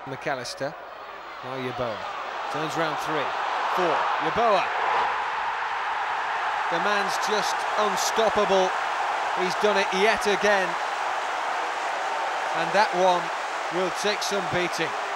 McAllister. Now Yeboah. Turns round 3, 4. Yeboah. The man's just unstoppable. He's done it yet again. And that one will take some beating.